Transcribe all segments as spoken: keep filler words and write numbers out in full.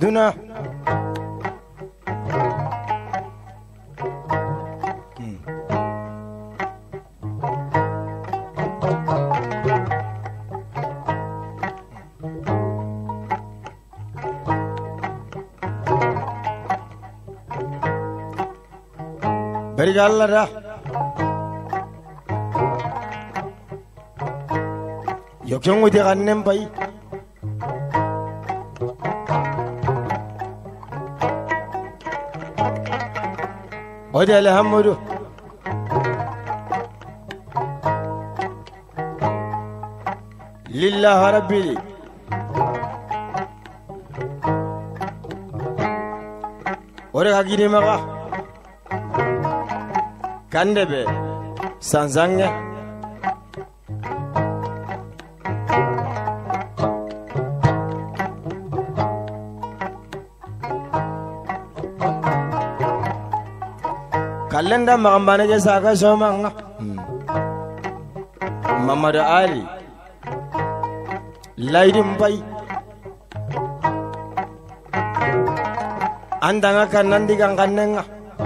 duna berigallara yokyong uti kannen pai ode alhamdu lillahi rabbil ore kagini maka kandebe sanzange kalenda magambane je saka somanga Muhammad Ali Laidim pai andanga kanandi kanganenga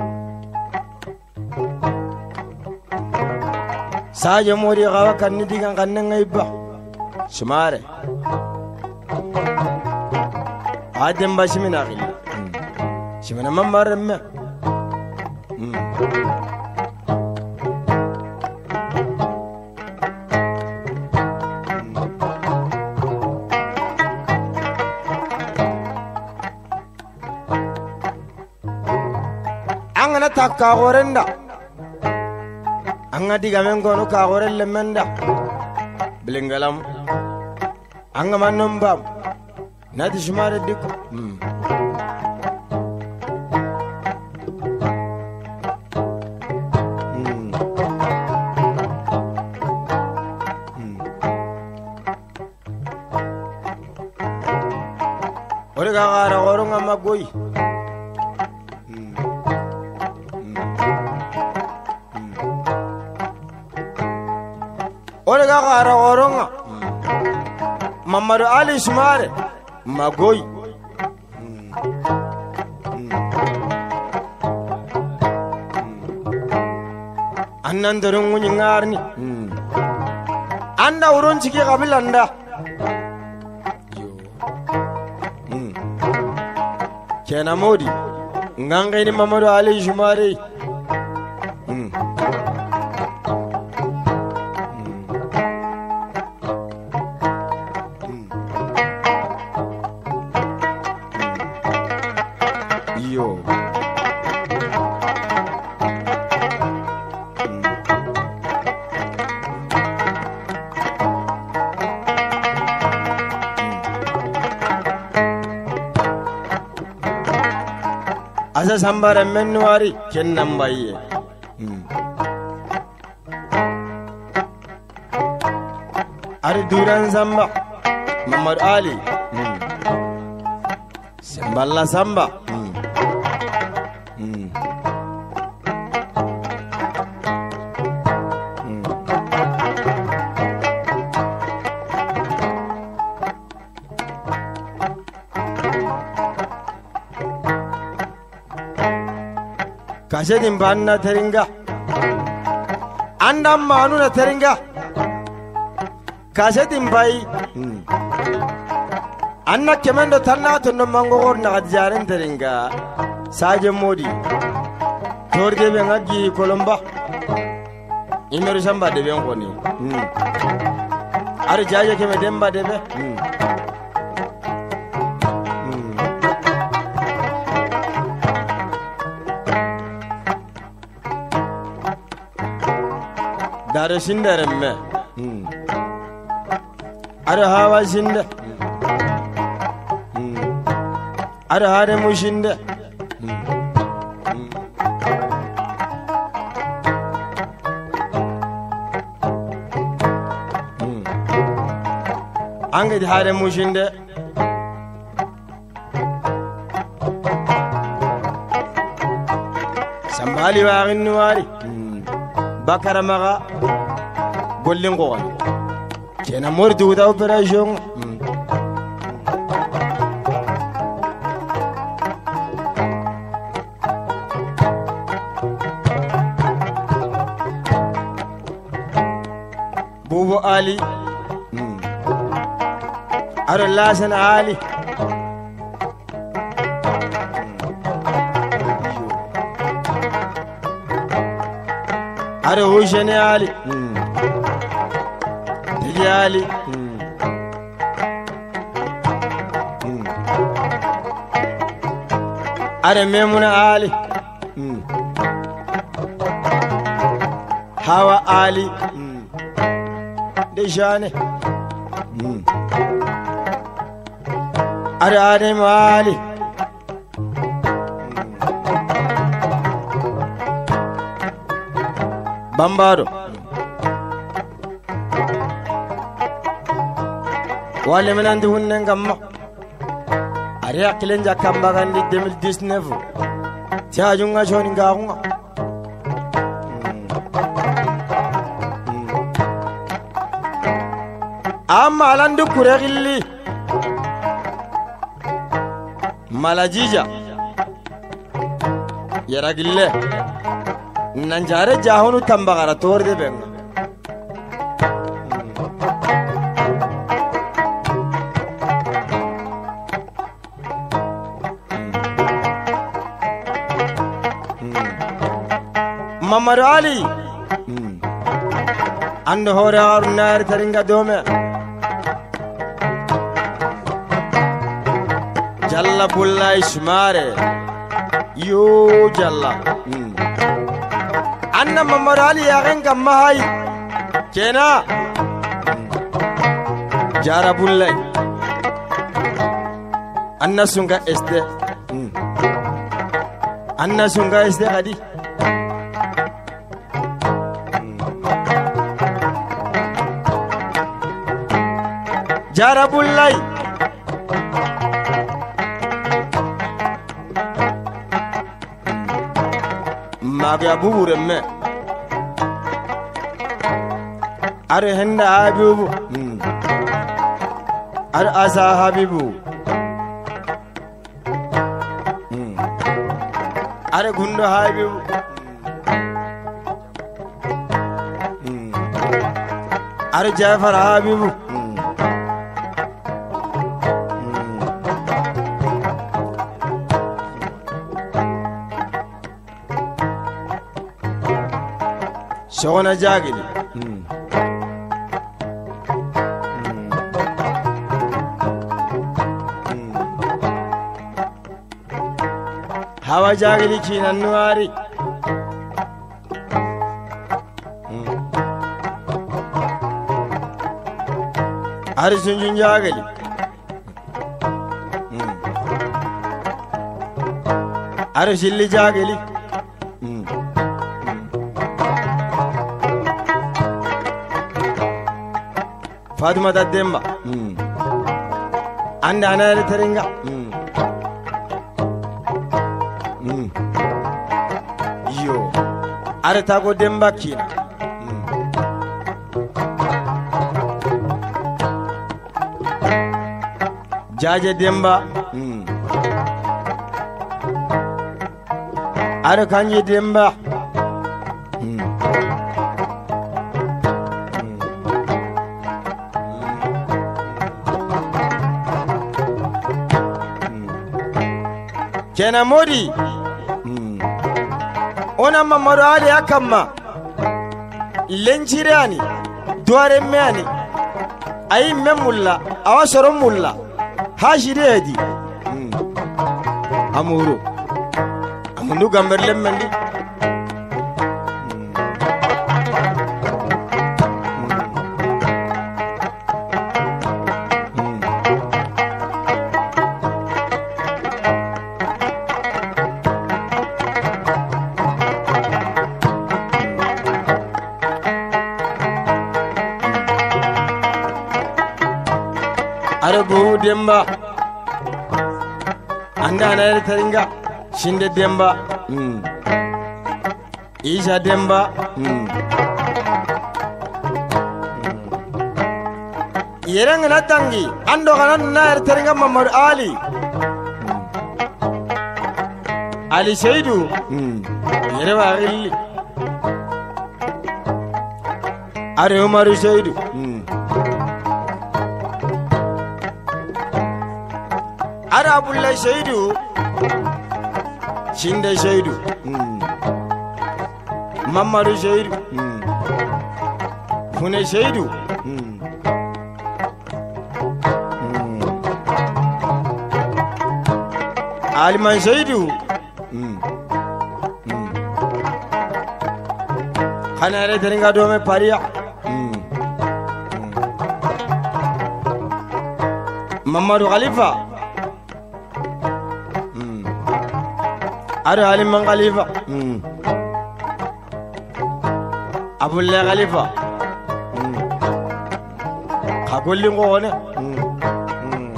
saja mori gawa kanni digan kanenga ibba sumare adem bashimina gilla shimana mamaremme angana takka gorenda anga diga men gono ka gorelle menda blingalam anga manombam nadi shumare dik hmm. hmm. hmm. ore ga gara goronga magoi ore ga gara goronga Muhammad Ali Shumare magoi annan dorun munyi ngarni anda urun ciki kabilanda kena modi ngangai ni Muhammad Ali Shumare asa sambara menwari kennam baye hmm. ari duran samba Muhammad Ali hmm. samballa samba hmm. hmm. hmm. kasedin banna teringa andam manu na teringa kasedin bai hmm. anna kemendo tanna to no mangor na jaren teringa saje modi torge be ngagi kolomba imeru samba de ben koni hmm. ari jaje keme demba de be hmm. dare sinderemme hmm. are hawa sinde hmm. are hare mushinde hmm. hmm. hmm. ange hare mushinde sambali wa ginwari hmm. bakara maga gollin gowan kena mordu da operation bubu ali aro lasan ali aro hushani ali dili ali aro memuna ali hawa ali deshane aro adam ali bambaro wale menandi hunnen gamma ari akilen jakamba gandi deux mille dix-neuf ti ajunga joni ngaunga amma alandu kuregilli malajija yaragille nanjare jahonu tambagara torde benga Mamadu Ali ando hore arnar taringa dome jalla bulla ismare yo jalla anna Mamadu Ali yagenga mahai kena jara bulla anna sunga este anna sunga este hadi jarabullai maga buburemme are henda habibu are asa habibu are gundo habibu are jafar habibu Shona jagili mm. Mm. Hawa jagili kina nuari mm. Arisunjun jagili mm. Arishilli jagili mm. Fatima da Demba mm. anda anare taringa mm. mm. yo are tago Demba kina mm. jaje Demba mm. are kanje Demba mm. kena modi mm. ona Mamadu Ali akamma lenjirani duare meani ayi memulla awasoro mulla hashiredi mm. amuru amundu gamberle mendi Arabu Demba anda anare taringa shinde Demba mm. Isha Demba mm. yerang na tangi ando kanan na taringa Mamadu Ali mm. Ali Seidu mm. yere wa illi are Umaru Seidu mm. are Abdullahi Seidu Shinde Seidu mm. Mamadu Seidu mm. Fune Seidu mm. mm. Aliman Seidu mm. mm. Khanare teringa dome paria mm. mm. Mamadu Khalifa mm. are Aliman Khalifa mm. Abulle Khalifa mm. Kagolli ngone mm. mm.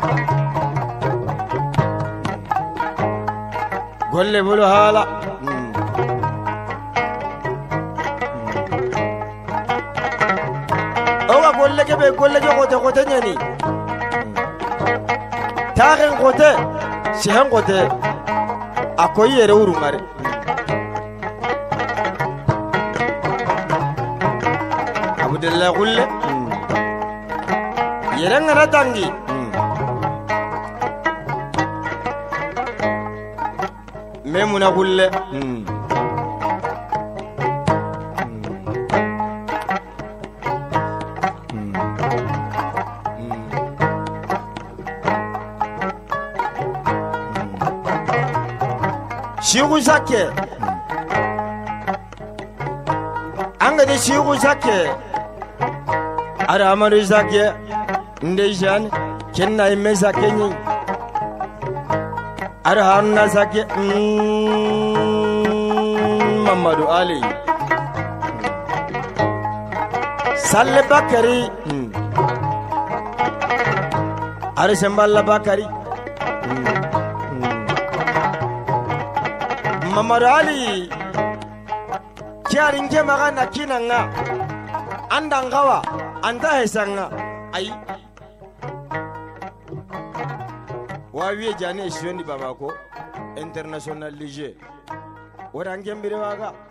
Golle bulu hala mm. Owa golle ke be golle ke kote kote nyani Taren kote Sihan kote Akoyi yere urungare Abdullah Gulle yere ngara tangi Memuna Gulle Shigu Sake Angade Shigu Sake Ara Amaru Sake Ndejan Kenna Ime Sake Nyi Ara Haruna Sake mm, Mamadu Ali Salle Bakari mm. Ara Sembala Bakari mm. Mamadu Ali Kiarinje magana kinanga Andangawa Anda hesanga Ai Wawiye jane Shiondi Bamako International Lige Warangembire waga